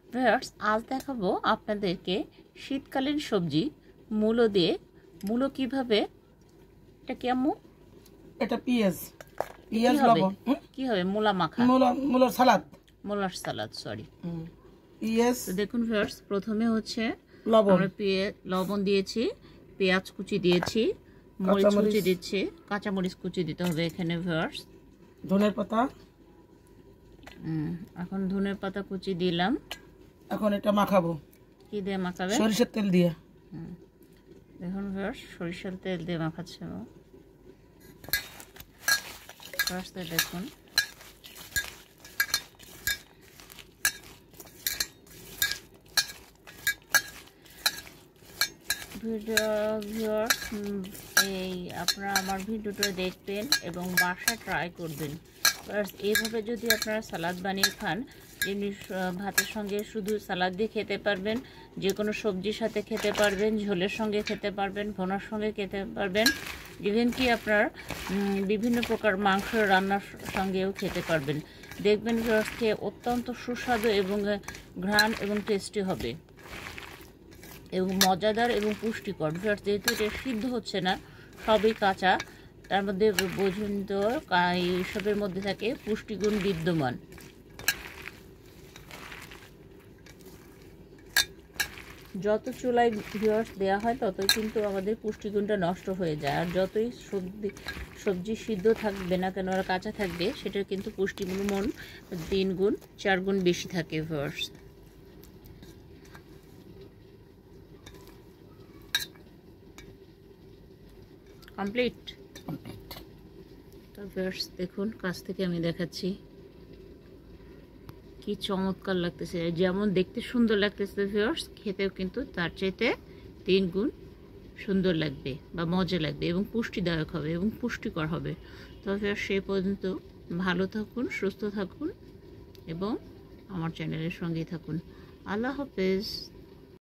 Viewers, আজ দেখাবো আপনাদেরকে শীতকালীন সবজি মূলো দিয়ে মূলো কিভাবে এটা কি আম্মু এটা পেঁয়াজ লবণ কি হবে মূলা মাখা মূলার সালাদ মূলার সালাদ সরি পেঁয়াজ। দেখুন ভিউয়ার্স, প্রথমে হচ্ছে লবণ লবণ দিয়েছি, পেঁয়াজ কুচি দিয়েছি, মরিচ কুচি দিচ্ছি, কাঁচামরিচ কুচি দিতে হবে এখানে ভিউয়ার্স। ধনের পাতা এখন ধনের পাতা কুচি দিলাম। এখন এটা মাখাবো। কি দিয়ে মাখাবে? সরিষার তেল দিয়ে। দেখুন ভিউয়ার্স, সরিষার তেল দিয়ে মাখাচ্ছে। দেখুন ভিউয়ার্স, এই আপনারা আমার ভিডিওটা দেখবেন এবং বাসা ট্রাই করবেন। এইভাবে যদি আপনারা সালাদ বানিয়ে খান, এমনি ভাতের সঙ্গে শুধু সালাদ দিয়ে খেতে পারবেন, যে কোনো সবজির সাথে খেতে পারবেন, ঝোলের সঙ্গে খেতে পারবেন, ভুনার সঙ্গে খেতে পারবেন, ইভেন কি আপনার বিভিন্ন প্রকার মাংস রান্নার সঙ্গেও খেতে পারবেন। দেখবেন খেয়ে অত্যন্ত সুস্বাদু এবং ঘ্রাণ এবং টেস্টি হবে এবং মজাদার এবং পুষ্টিকর। যেহেতু এটা সিদ্ধ হচ্ছে না, সবই কাঁচা, তার মধ্যে বুঝুন তো এইসবের মধ্যে থাকে পুষ্টিগুণ বিদ্যমান। যত চুলায় ভিউয়ার্স দেওয়া হয় ততই কিন্তু আমাদের পুষ্টিগুণটা নষ্ট হয়ে যায়, আর যতই সবজি সিদ্ধ থাকবে না কেন আর কাঁচা থাকবে, সেটার কিন্তু পুষ্টিগুণ 3 গুণ 4 গুণ বেশি থাকে ভিউয়ার্স। কমপ্লিট। তো ভিউয়ার্স দেখুন, কাছ থেকে আমি দেখাচ্ছি কি চমৎকার লাগতেছে। যেমন দেখতে সুন্দর লাগতেছে ভিউয়ার্স, খেতেও কিন্তু তার চাইতে 3 গুণ সুন্দর লাগবে বা মজা লাগবে এবং পুষ্টিদায়ক হবে এবং পুষ্টিকর হবে। তো ভিউয়ার্স, সেই পর্যন্ত ভালো থাকুন, সুস্থ থাকুন এবং আমার চ্যানেলের সঙ্গেই থাকুন। আল্লাহ হাফেজ।